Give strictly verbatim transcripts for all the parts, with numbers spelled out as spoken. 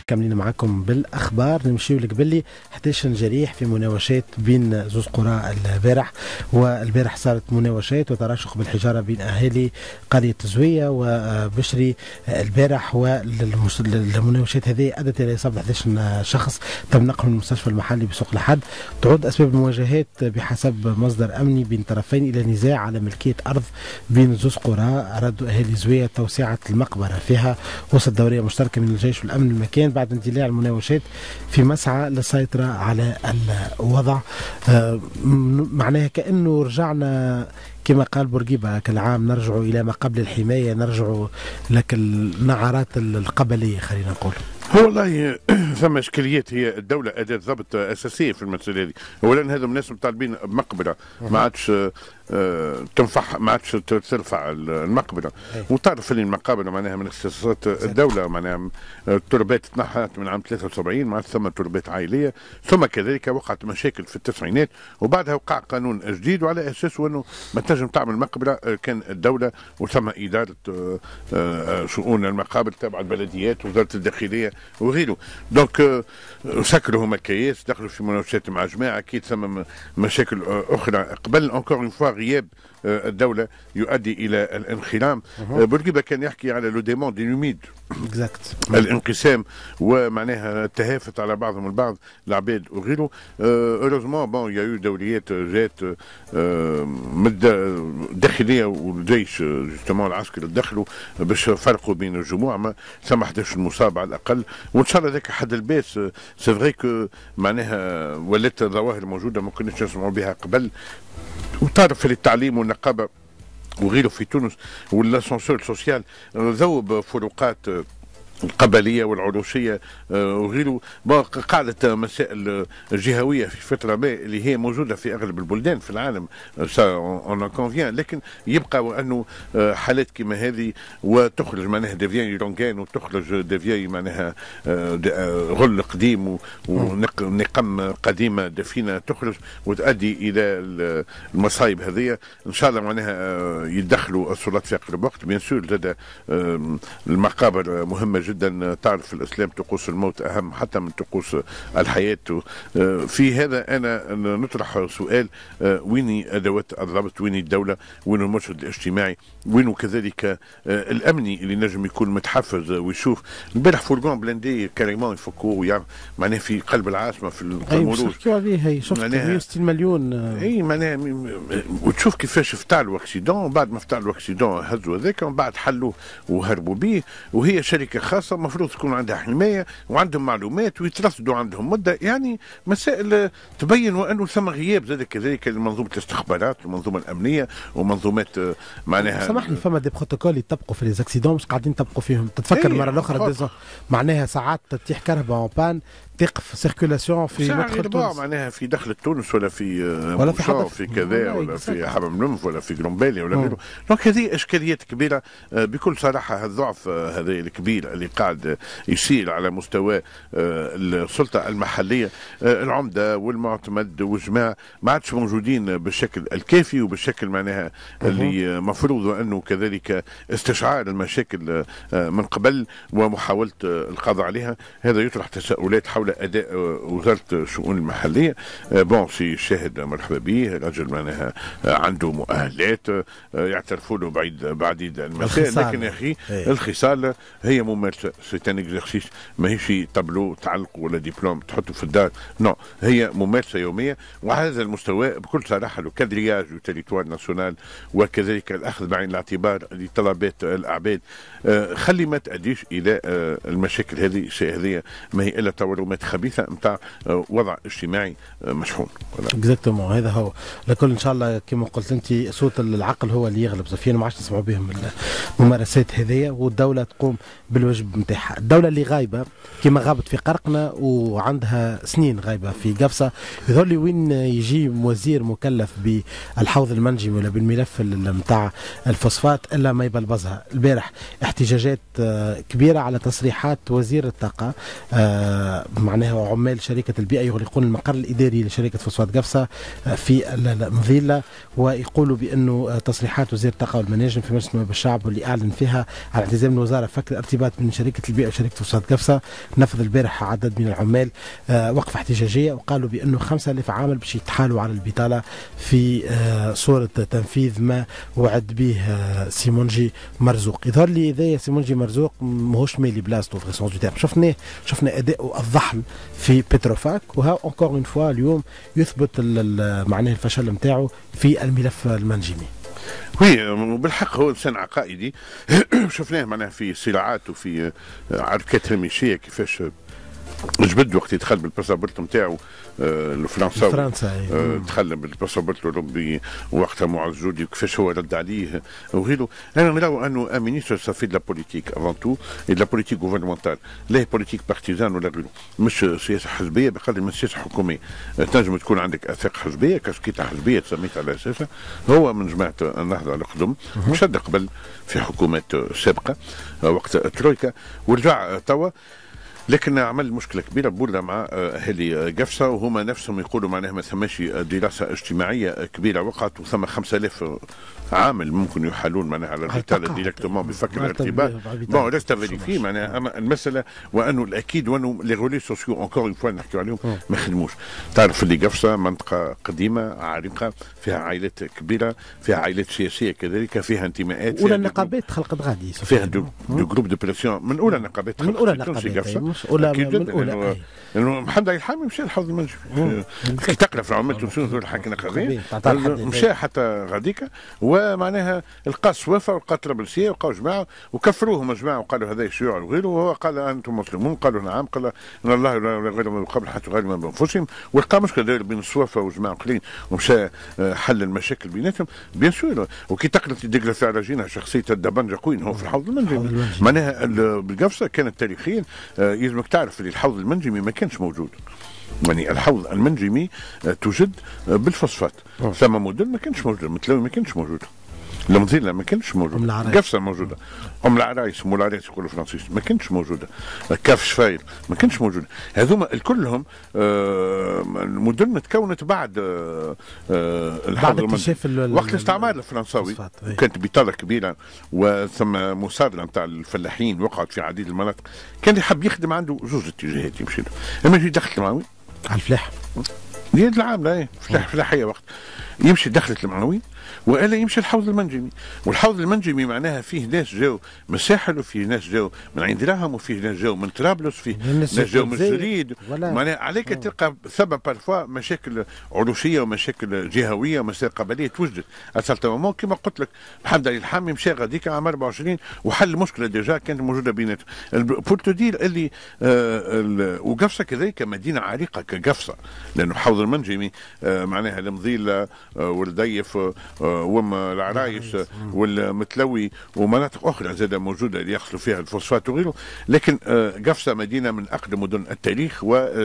مكملين معكم بالاخبار. نمشيو لك باللي احد عشر جريح في مناوشات بين زوز قرى البارح، والبارح صارت مناوشات وتراشق بالحجاره بين اهالي قريه زويه وبشري البارح، والمناوشات هذه ادت الى اصابه احد عشر شخص تم نقلهم للمستشفى المحلي بسوق الحد. تعود اسباب المواجهات بحسب مصدر امني بين طرفين الى نزاع على ملكيه ارض بين زوز قرى. ارادوا اهالي زويه توسعه المقبره فيها وسط دوريه مشتركه من الجيش والامن المكان بعد اندلاع المناوشات في مسعى للسيطره على الوضع. آه معناها كانه رجعنا كما قال بورقيبه كالعام، نرجع الى ما قبل الحمايه، نرجع لك النعرات القبليه خلينا نقول. هو والله ثم اشكاليات. هي الدوله اداه ضبط اساسيه في المساله هذه. اولا هذا الناس مطالبين بمقبره ما عادش تنفع، ما عادش ترفع المقبره، وتعرف اللي المقابر معناها من اختصاصات الدوله، معناها التربات تنحت من عام ثلاثة وسبعين، ما عادش ثم تربات عائليه. ثم كذلك وقعت مشاكل في التسعينات، وبعدها وقع قانون جديد وعلى اساسه انه ما تنجم تعمل مقبره كان الدوله وثم اداره شؤون المقابر تبع البلديات ووزاره الداخليه وغيره. دونك سكروا هما كياس، دخلوا في مناوشات مع جماعه، اكيد ثم مشاكل اخرى قبل انكور اون فوا غياب الدوله يؤدي الى الانخرام. بورقيبه كان يحكي على لو ديمون دي نوميد الانقسام ومعناها التهافت على بعضهم البعض العباد وغيره. اوروزمون بون يا يو دوريات جات من الداخليه والجيش جوستومون العسكر دخلوا باش فرقوا بين الجموع، ما ثم احد عشر مصاب على الاقل، وان شاء الله ذاك حد الباس. سي فري كو معناها ولات ظواهر موجوده ما كناش نسمعوا بها قبل، وتعرف التعليم والنقابه وغيره في تونس والاسانسور سوسيال ذوب فروقات القبليه والعروشيه وغيره. قاعده مسائل جهويه في فتره ما اللي هي موجوده في اغلب البلدان في العالم، اون كونفيان، لكن يبقى وانه حالات كما هذه وتخرج معناها ديفيان يرونغان وتخرج ديفيان معناها غل قديم ونقم قديمه دفينه تخرج وتؤدي الى المصايب هذه. ان شاء الله معناها يدخلوا السلطات في اقرب وقت. بيان سور زاد المقابر مهمه جدا جدا. تعرف في الاسلام طقوس الموت اهم حتى من طقوس الحياه. في هذا انا نطرح سؤال: وين ادوات الضبط؟ وين الدوله؟ وين المرشد الاجتماعي؟ وين كذلك الامني اللي نجم يكون متحفز ويشوف؟ البارح فورغون بلاندي كاريمون يفكوا معناها في قلب العاصمه في القمروج. اي عليه هي شفت مئة وستين مليون. اي معناها وتشوف كيفاش فتعلوا اكسيدون، بعد ما فتعلوا اكسيدون هزوا هذاك ومن بعد حلوا وهربوا به. وهي شركه خاصه المفروض تكون عندها حمايه وعندهم معلومات ويترصدوا عندهم مده، يعني مسائل تبين وانه ثم غياب زاد كذلك لمنظومه الاستخبارات والمنظومه الامنيه ومنظومات معناها. سامحني، فما دي بروتوكول يطبقوا في ليزاكسيدون مش قاعدين يطبقوا فيهم. تتفكر مره الاخرى معناها ساعات تتيح كهرباء اون بان تقف سيركولاسيون في مدخل تونس، معناها في دخل تونس ولا في ولا في حضر في كذا ولا في حمام لمف ولا في جرومبالي ولا غيره. دونك هذه اشكاليات كبيره بكل صراحه. الضعف هذا الكبير اللي قاعد يصير على مستوى السلطه المحليه، العمده والمعتمد والجماعه ما عادش موجودين بالشكل الكافي وبالشكل معناها اللي مفروض، وانه كذلك استشعار المشاكل من قبل ومحاوله القضاء عليها. هذا يطرح تساؤلات حول اداء وزاره الشؤون المحليه. بون سي شاهد مرحبا به، رجل معناها عنده مؤهلات يعترفوا له بعيد بعديد المسائل، لكن يا اخي الخصال هي ممارسه. سي ان اكزرسيس، ماهيش طابلو تعلق ولا دبلوم تحطه في الدار، نو هي ممارسه يوميه. وعلى هذا المستوى بكل صراحه لو كادرياج دو تيريتوار ناسيونال وكذلك الاخذ بعين الاعتبار لطلبات الاعباد خلي ما تؤديش الى المشاكل هذه. هذه ما هي الا تورمات خبيثه نتاع وضع اجتماعي مشحون. اكزاكتومون هذا هو. لكل ان شاء الله كما قلت انت صوت العقل هو اللي يغلب. صفيا ما عادش نسمعوا بهم الممارسات هذيا، والدوله تقوم بالواجب نتاعها. الدوله اللي غايبه كما غابت في قرقنه وعندها سنين غايبه في قفصه، يظهر لي وين يجي وزير مكلف بالحوض المنجمي ولا بالملف نتاع الفوسفات الا ما يبلبزها. البارح احتجاجات كبيرة على تصريحات وزير الطاقة، معناها عمال شركة البيئة يغلقون المقر الإداري لشركة فوسفات قفصة في المظلة، ويقولوا بأنه تصريحات وزير الطاقة والمناجم في مجلس نواب الشعب واللي أعلن فيها على التزام الوزارة فك الارتباط بين شركة البيئة وشركة فوسفات قفصة، نفذ البارح عدد من العمال وقفة احتجاجية، وقالوا بأنه خمسة آلاف عامل باش يتحالوا على البطالة في صورة تنفيذ ما وعد به سيمونجي مرزوق. يظهر لي إذا سيمونجي مرزوق ماهوش مالي بلاصتو في غيسونس دو تيرم، شفناه شفنا أداؤه الضحل في بتروفاك، وها أونكور اون فوا اليوم يثبت معناه الفشل نتاعو في الملف المنجمي. وي بالحق هو انسان عقائدي شفناه معناها في صراعات وفي عركات هامشيه كيفاش جبد وقت يدخل بالباسابورت نتاعو الفرنساوي فرنسا آه دخل بالباسابورت الاوروبي وقتها معز جودي وكيفاش هو رد عليه وغيره. انا نرى انه ان مينيستر سافي دو لا بوليتيك افون تو اي دو لا بوليتيك غوفرنمونتال، لا بوليتيك بارتيزان ولا غيره، مش سياسه حزبيه بقدر من سياسه حكوميه. تنجم تكون عندك اثاق حزبيه كاسكيتا حزبيه تسميت على اساسها، هو من جماعه النهضه القدم شد قبل في حكومات سابقه وقت الترويكا ورجع توا، لكن عمل مشكله كبيره بولا مع اهالي قفصه، وهما نفسهم يقولوا معناها ما ثماش دراسه اجتماعيه كبيره وقعت، وثم خمسة آلاف عامل ممكن يحالون معناها على البطاله ديريكتومون بفك الارتباط. بون ريست فيريفي معناها، اما المساله وانه الاكيد وانه لي رولي سوسيو اونكور اون فوا نحكيو عليهم ما خدموش. تعرف اللي قفصه منطقه قديمه عريقه فيها عائلات كبيره، فيها عائلات سياسيه كذلك، فيها انتماءات، اولى النقابات خلقت غادي، فيها دو, دو جروب دو بريسيون من اولى النقابات من اولى النقابات أولى من أولى إنه محمد علي الحامي مشى لحوض المنجمي كي تقرا في العمال التونسيين ذول حكينا قضيه مشى حتى غاديكا، ومعناها لقى الصوافه ولقى طرابلسيه ولقاو جماعه وكفروهم جماعه وقالوا هذا شيوع وغيره، وهو قال انتم مسلمون، قالوا نعم، قال ان الله لا غير من قبل حتى غير من بانفسهم، ولقى مشكله داير بين الصوافه وجماعه قليل ومشى حل المشاكل بيناتهم بيان سور. وكي تقرا تدق في علاجينها شخصيه الدبنجه قوين هو في الحوض المنجمي معناها بالقفصه كانت تاريخيا. يلزمك تعرف اللي الحوض المنجمي ما كانش موجود، يعني الحوض المنجمي توجد بالفوسفات، ثم مدن ما كانش موجود، متلاوي ما كانش موجود، المظله ما كانش موجوده، قفصه موجوده، ام العرايس ام العرايس يقولوا فرنسيس ما كانش موجوده، كاف شفاير ما كانش موجوده، هذوما كلهم آه المدن تكونت بعد آه الحوض المنجمي وقت الاستعمار الفرنساوي، كانت بطاله كبيره وثم مساعده نتاع الفلاحين وقعت في عديد المناطق، كان يحب يخدم عنده زوج اتجاهات يمشي له، اما يجي دخل المعاوي على الفلاح ديال العامله ايه فلاح فلاحيه وقت يمشي دخلت المعاوي والا يمشي الحوض المنجمي، والحوض المنجمي معناها فيه ناس جاو من الساحل وفيه ناس جاو من عين دراهم وفيه ناس جاو من طرابلس وفيه ناس جاو من الجريد، معناها عليك تلقى سبب بارفوا مشاكل عروشيه ومشاكل جهويه ومشاكل قبليه توجدت. اصلت مومون كما قلت لك محمد علي الحامي مشى غاديك عام أربعة وعشرين وحل مشكله ديجا كانت موجوده بيناتهم. بور تدير اللي آه وقفصه كذلك مدينه عريقه كقفصه، لانه حوض المنجمي آه معناها المظيله آه والضيف آه وم العرايش والمتلوي ومناطق اخرى زادة موجوده اللي يحصلوا فيها الفوسفات وغيره، لكن قفصه مدينه من اقدم مدن التاريخ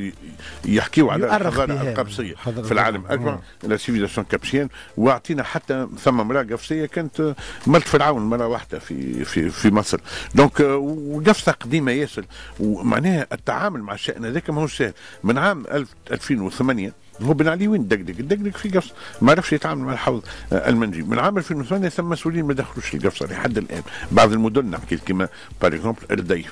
ويحكيوا على الحضاره القبسيه في العالم اجمع، لا سيفيليزاسيون كابسيان، واعطينا حتى ثم امراه قفصيه كانت ملك فرعون مره واحده في في في مصر. دونك وقفصه قديمه ياسر، ومعناها التعامل مع الشان هذاك ماهوش سهل. من عام ألفين وثمانية هو بن علي وين دقدق دقدق في قفص ما عرفش يتعامل مع الحوض المنجمي. من عام ألفين وثمانية ثم مسؤولين ما دخلوش القفصه لحد الان، بعض المدن نحكي كما بار اكزومبل الرديف،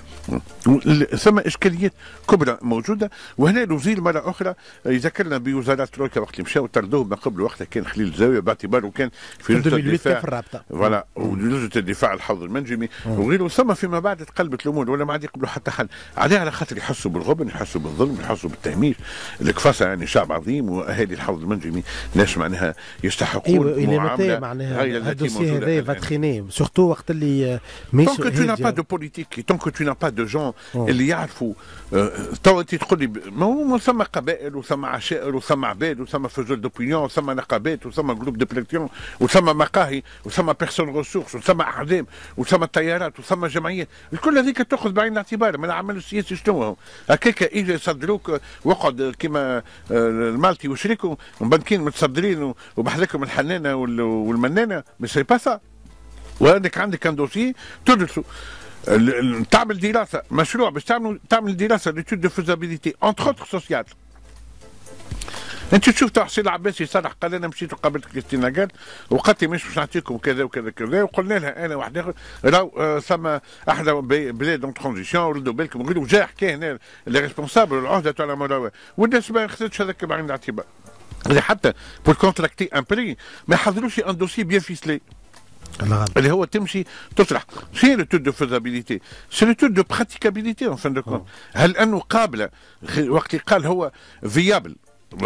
ثم اشكاليات كبرى موجوده. وهنا الوزير مره اخرى يذكرنا بوزارات ترويكا وقت اللي مشاو طردوه ما قبل وقتها كان خليل الزاويه باعتباره كان في لجنه الدفاع في الرابطه فوالا ولجنه الدفاع الحوض المنجمي وغيره، ثم فيما بعد تقلبت الامور ولا ما عاد يقبلوا حتى حل عليه على خاطر يحسوا بالغبن، يحسوا بالظلم، يحسوا بالتهميش. القفاصه يعني شعب عظيم واهالي الحوض المنجمي ناس معناها يستحقون أيوة معامله معناها غير التي موجوده هذا فاتخيني سورتو وقت اللي مش طونك تو نا با دو بوليتيك، طونك تو نا با دو جون اللي يعرفوا تو تقول لي ما ثم قبائل وثم عشائر وثم عباد وثم فجول دوبينيون وثم نقابات وثم جروب دو بريكسيون وثم مقاهي وثم بيرسون ريسورس وثم احزاب وثم طيارات وثم جمعيات، الكل هذيك تاخذ بعين الاعتبار من العمل السياسي. شنو هكاك اجى يصدروك وقعد كما المالتي وشريكه مبنكين متصدرين وبحذاكم الحنانه والمنانه، مش سي با سا. وعندك عندك ان دوسي تدرسوا تعمل دراسه مشروع باش تعمل تعمل دراسه ليتود دو فيزابيليتي انتر اوتر سوسيال. انت تشوف تو حسين العباسي صالح قال انا مشيت وقابلت كريستينا قال وقالت لي مش باش نعطيكم كذا وكذا كذا، وقلنا لها انا واحد اخر راهو ثم احد بلاد اون ترانزيسيون ردوا بالكم نقولوا جا حكى هنا لي ريسبونسابل العهده تاع المراوغ والناس ما خذتش هذاك بعين الاعتبار. حتى بور كونتراكتي ان بري ما يحضروش ان دوسي بيان فيسلي اللي هو تمشي تطرح سي لو تود دو فيزابيليتي سي لو تود دو براتيكابيليتي اون فان دو كونت. هل انه قابله وقت اللي قال هو فيابل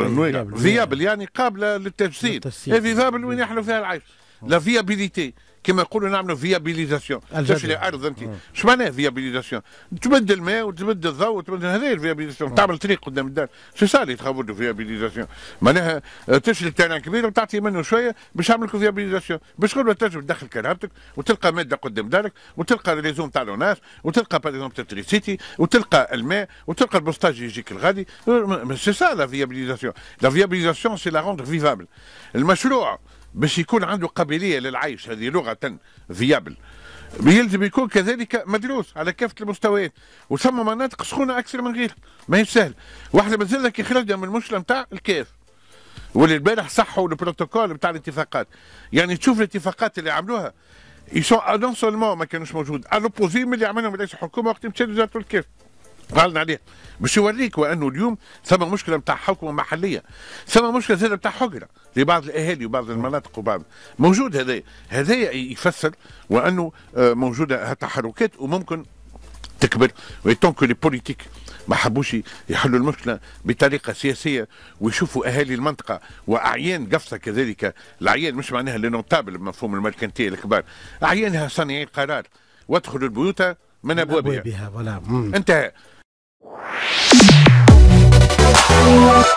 فيابل يعني قابله للتجسيد فيابل وين يحلو فيها العيش لا فيابيليتي كما يقولوا نعملوا فيابيليزاسيون. تشري ارض انت اش معناها فيابيليزاسيون؟ تبدل الماء وتبدل الضوء وتبدل هذه الفيابيليزاسيون. تعمل طريق قدام الدار سي سا اللي تخافوا دو فيابيليزاسيون معناها تشري تيران كبير وتعطي منه شويه باش يعمل لك فيابيليزاسيون باش تقول تنجم تدخل كهربتك وتلقى ماده قدام دارك وتلقى ريزون تاع لوناس وتلقى باغ اكزومبل تريسيتي وتلقى الماء وتلقى البوستاج يجيك الغادي. سي سا لا فيابيليزاسيون. لا فيابيليزاسيون سي لا روندر فيفابل. المشروع باش يكون عنده قابليه للعيش هذه لغه فيابل يلزم يكون كذلك مدروس على كافه المستويات وثم مناطق سخونه اكثر من غيرها. ما هي سهل واحده مازال كي خرجنا من المشكله نتاع الكاف واللي البارح صحوا البروتوكول نتاع الاتفاقات. يعني تشوف الاتفاقات اللي عملوها يسون نون سولمون ما كانوش موجود الوبوزي من اللي عملهم رئيس الحكومه وقت مشى وزاره الكاف قالنا عليه باش يوريك وانه اليوم ثم مشكله نتاع حكومه محليه ثم مشكله زاده نتاع حجره لبعض الاهالي وبعض المناطق وبعض موجود. هذا هذا يفسر وانه موجوده تحركات وممكن تكبر ويتون كو لي بوليتيك ما حبوش يحلوا المشكله بطريقه سياسيه ويشوفوا اهالي المنطقه واعيان قفصه كذلك. الاعيان مش معناها لي نوتابل بمفهوم الملكنتيه الكبار، اعيانها صانعي القرار وادخلوا البيوت من ابوابها. انتهى.